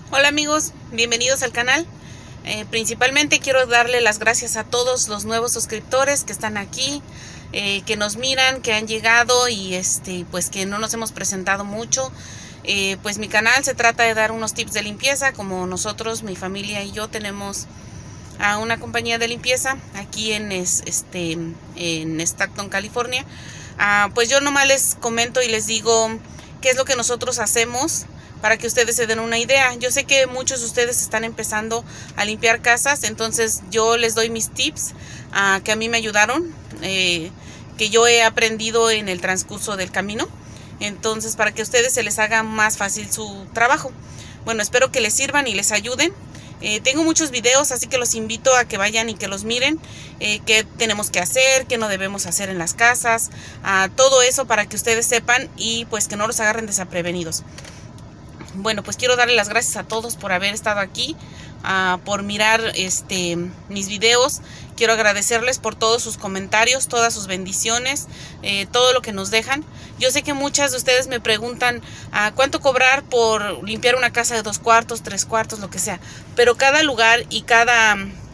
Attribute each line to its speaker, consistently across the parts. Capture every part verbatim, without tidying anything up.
Speaker 1: Hola amigos, bienvenidos al canal. Eh, principalmente quiero darle las gracias a todos los nuevos suscriptores que están aquí, eh, que nos miran, que han llegado y este, pues que no nos hemos presentado mucho. Eh, pues mi canal se trata de dar unos tips de limpieza, como nosotros, mi familia y yo tenemos a una compañía de limpieza aquí en, este, en Stockton, California. Ah, pues yo nomás les comento y les digo qué es lo que nosotros hacemos para que ustedes se den una idea. Yo sé que muchos de ustedes están empezando a limpiar casas, entonces yo les doy mis tips uh, que a mí me ayudaron, eh, que yo he aprendido en el transcurso del camino, entonces para que a ustedes se les haga más fácil su trabajo. Bueno, espero que les sirvan y les ayuden. Eh, tengo muchos videos, así que los invito a que vayan y que los miren, eh, qué tenemos que hacer, qué no debemos hacer en las casas, uh, todo eso para que ustedes sepan y pues que no los agarren desprevenidos. Bueno, pues quiero darle las gracias a todos por haber estado aquí, uh, por mirar este, mis videos. Quiero agradecerles por todos sus comentarios, todas sus bendiciones, eh, todo lo que nos dejan. Yo sé que muchas de ustedes me preguntan uh, cuánto cobrar por limpiar una casa de dos cuartos, tres cuartos, lo que sea. Pero cada lugar y cada,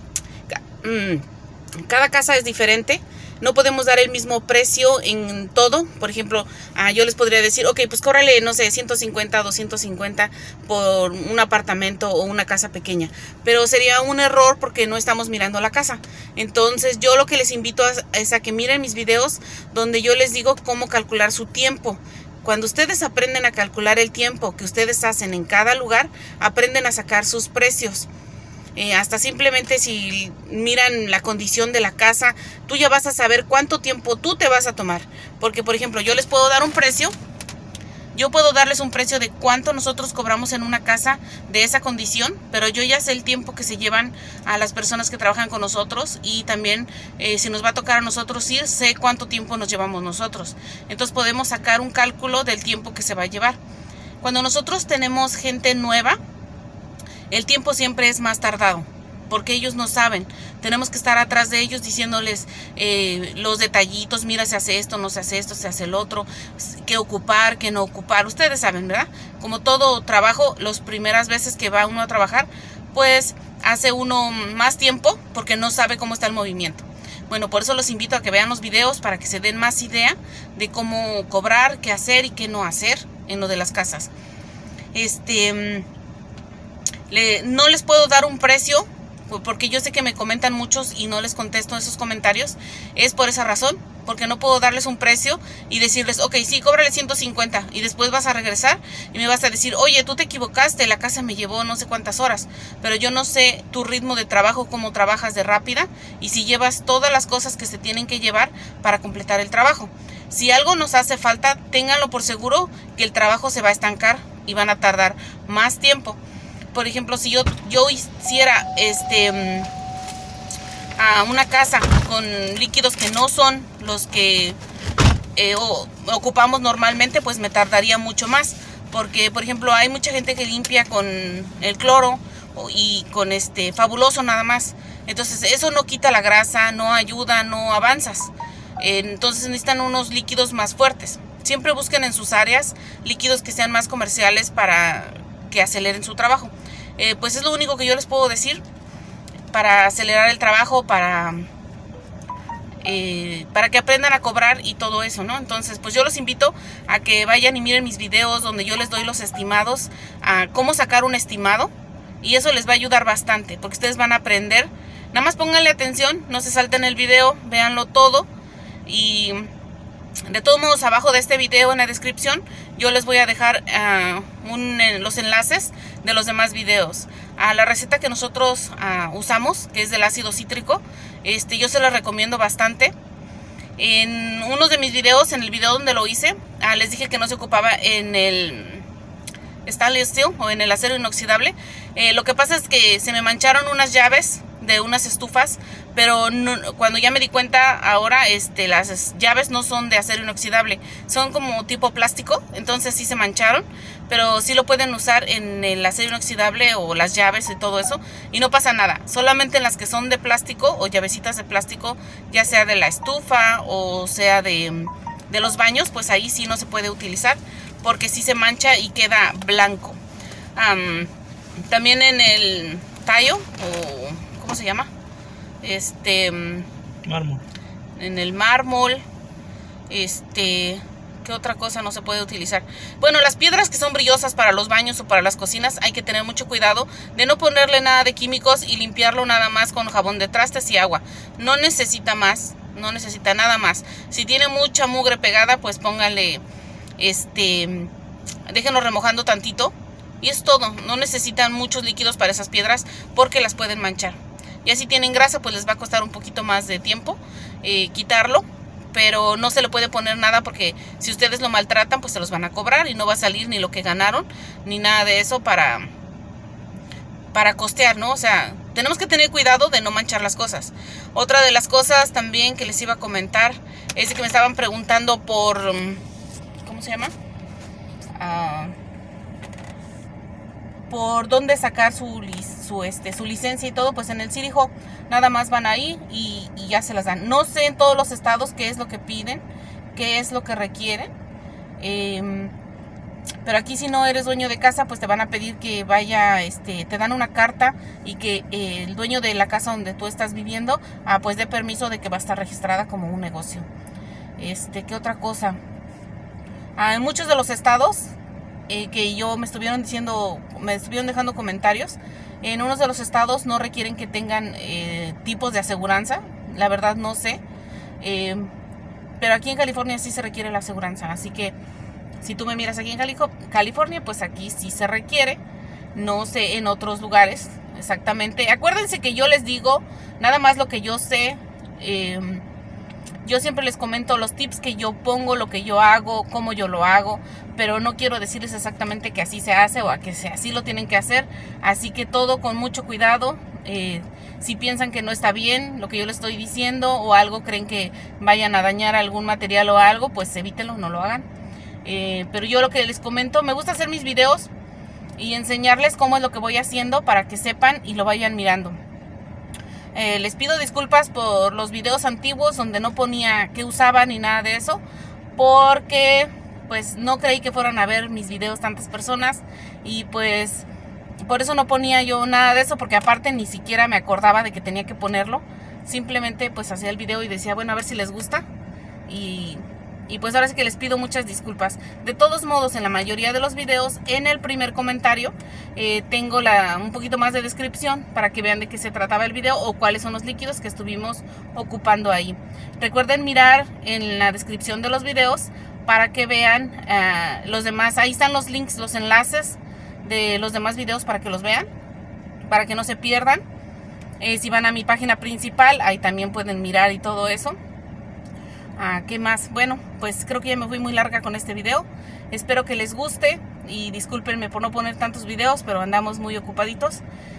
Speaker 1: um, cada casa es diferente. No podemos dar el mismo precio en todo. Por ejemplo, uh, yo les podría decir, ok, pues cóbrale, no sé, ciento cincuenta, doscientos cincuenta por un apartamento o una casa pequeña. Pero sería un error porque no estamos mirando la casa. Entonces yo lo que les invito a, es a que miren mis videos donde yo les digo cómo calcular su tiempo. Cuando ustedes aprenden a calcular el tiempo que ustedes hacen en cada lugar, aprenden a sacar sus precios. Eh, hasta simplemente si miran la condición de la casa, tú ya vas a saber cuánto tiempo tú te vas a tomar. Porque, por ejemplo, yo les puedo dar un precio, yo puedo darles un precio de cuánto nosotros cobramos en una casa de esa condición, pero yo ya sé el tiempo que se llevan a las personas que trabajan con nosotros y también eh, si nos va a tocar a nosotros ir, sé cuánto tiempo nos llevamos nosotros. Entonces podemos sacar un cálculo del tiempo que se va a llevar. Cuando nosotros tenemos gente nueva, el tiempo siempre es más tardado, porque ellos no saben. Tenemos que estar atrás de ellos diciéndoles eh, los detallitos, mira, se hace esto, no se hace esto, se hace el otro, qué ocupar, qué no ocupar. Ustedes saben, ¿verdad? Como todo trabajo, las primeras veces que va uno a trabajar, pues hace uno más tiempo porque no sabe cómo está el movimiento. Bueno, por eso los invito a que vean los videos para que se den más idea de cómo cobrar, qué hacer y qué no hacer en lo de las casas. Este... Le, no les puedo dar un precio porque yo sé que me comentan muchos y no les contesto esos comentarios. Es por esa razón, porque no puedo darles un precio y decirles, ok, sí, cóbrale ciento cincuenta y después vas a regresar y me vas a decir, oye, tú te equivocaste, la casa me llevó no sé cuántas horas, pero yo no sé tu ritmo de trabajo, cómo trabajas de rápida y si llevas todas las cosas que se tienen que llevar para completar el trabajo. Si algo nos hace falta, ténganlo por seguro que el trabajo se va a estancar y van a tardar más tiempo. Por ejemplo, si yo, yo hiciera este, a una casa con líquidos que no son los que eh, o, ocupamos normalmente, pues me tardaría mucho más. Porque, por ejemplo, hay mucha gente que limpia con el cloro y con este fabuloso nada más. Entonces, eso no quita la grasa, no ayuda, no avanzas. Entonces, necesitan unos líquidos más fuertes. Siempre busquen en sus áreas líquidos que sean más comerciales para que aceleren su trabajo. Eh, pues es lo único que yo les puedo decir para acelerar el trabajo, para, eh, para que aprendan a cobrar y todo eso, ¿no? Entonces, pues yo los invito a que vayan y miren mis videos donde yo les doy los estimados, a cómo sacar un estimado, y eso les va a ayudar bastante, porque ustedes van a aprender. Nada más pónganle atención, no se salten el video, véanlo todo, y de todos modos abajo de este video en la descripción yo les voy a dejar uh, un, los enlaces de los demás videos. A la receta que nosotros uh, usamos, que es del ácido cítrico, este, yo se la recomiendo bastante. En uno de mis videos, en el video donde lo hice, uh, les dije que no se ocupaba en el stainless steel o en el acero inoxidable. Eh, lo que pasa es que se me mancharon unas llaves de unas estufas, pero no, cuando ya me di cuenta ahora, este, las llaves no son de acero inoxidable, son como tipo plástico, entonces sí se mancharon, pero sí lo pueden usar en el acero inoxidable o las llaves y todo eso, y no pasa nada. Solamente en las que son de plástico o llavecitas de plástico, ya sea de la estufa o sea de, de los baños, pues ahí sí no se puede utilizar, porque sí se mancha y queda blanco. Um, también en el tallo, o ¿cómo se llama? Este...
Speaker 2: Mármol.
Speaker 1: En el mármol, este... ¿qué otra cosa no se puede utilizar? Bueno, las piedras que son brillosas para los baños o para las cocinas, hay que tener mucho cuidado de no ponerle nada de químicos y limpiarlo nada más con jabón de trastes y agua. No necesita más, no necesita nada más. Si tiene mucha mugre pegada, pues pónganle, este, déjenlo remojando tantito y es todo. No necesitan muchos líquidos para esas piedras porque las pueden manchar. Ya si tienen grasa, pues les va a costar un poquito más de tiempo eh, quitarlo. Pero no se le puede poner nada porque si ustedes lo maltratan, pues se los van a cobrar y no va a salir ni lo que ganaron, ni nada de eso para, para costear, ¿no? O sea, tenemos que tener cuidado de no manchar las cosas. Otra de las cosas también que les iba a comentar es de que me estaban preguntando por, ¿cómo se llama? Uh, por dónde sacar su, su, este, su licencia y todo. Pues en el City Hall nada más van ahí y, y ya se las dan. No sé en todos los estados qué es lo que piden, qué es lo que requieren, eh, pero aquí si no eres dueño de casa, pues te van a pedir que vaya, este, te dan una carta y que eh, el dueño de la casa donde tú estás viviendo, ah, pues dé permiso de que va a estar registrada como un negocio. Este, ¿qué otra cosa? Ah, en muchos de los estados Eh, que yo me estuvieron diciendo, me estuvieron dejando comentarios, en unos de los estados no requieren que tengan eh, tipos de aseguranza, la verdad no sé, eh, pero aquí en California sí se requiere la aseguranza, así que si tú me miras aquí en California, pues aquí sí se requiere, no sé en otros lugares exactamente. Acuérdense que yo les digo nada más lo que yo sé. eh, Yo siempre les comento los tips que yo pongo, lo que yo hago, cómo yo lo hago, pero no quiero decirles exactamente que así se hace o a que así lo tienen que hacer. Así que todo con mucho cuidado. Eh, si piensan que no está bien lo que yo les estoy diciendo o algo, creen que vayan a dañar algún material o algo, pues evítenlo, no lo hagan. Eh, pero yo lo que les comento, me gusta hacer mis videos y enseñarles cómo es lo que voy haciendo para que sepan y lo vayan mirando. Eh, les pido disculpas por los videos antiguos donde no ponía qué usaba ni nada de eso, porque pues no creí que fueran a ver mis videos tantas personas y pues por eso no ponía yo nada de eso, porque aparte ni siquiera me acordaba de que tenía que ponerlo. Simplemente pues hacía el video y decía, bueno, a ver si les gusta y... Y pues ahora sí que les pido muchas disculpas. De todos modos, en la mayoría de los videos, en el primer comentario, eh, tengo la, un poquito más de descripción para que vean de qué se trataba el video o cuáles son los líquidos que estuvimos ocupando ahí. Recuerden mirar en la descripción de los videos para que vean uh, los demás. Ahí están los links, los enlaces de los demás videos para que los vean, para que no se pierdan. Eh, si van a mi página principal, ahí también pueden mirar y todo eso. Ah, ¿qué más? Bueno, pues creo que ya me fui muy larga con este video. Espero que les guste y discúlpenme por no poner tantos videos, pero andamos muy ocupaditos.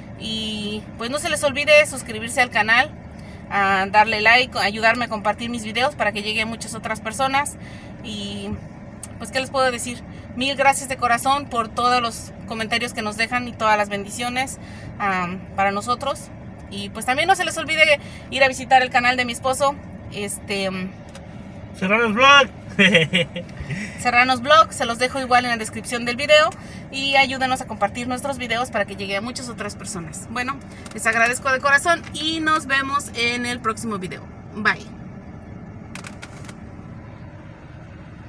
Speaker 1: Y pues no se les olvide suscribirse al canal, a darle like, ayudarme a compartir mis videos para que llegue a muchas otras personas. Y pues qué les puedo decir, mil gracias de corazón por todos los comentarios que nos dejan y todas las bendiciones um, para nosotros. Y pues también no se les olvide ir a visitar el canal de mi esposo, este...
Speaker 2: Serranos Vlog.
Speaker 1: Serranos Vlog, se los dejo igual en la descripción del video y ayúdenos a compartir nuestros videos para que llegue a muchas otras personas. Bueno, les agradezco de corazón y nos vemos en el próximo video. Bye.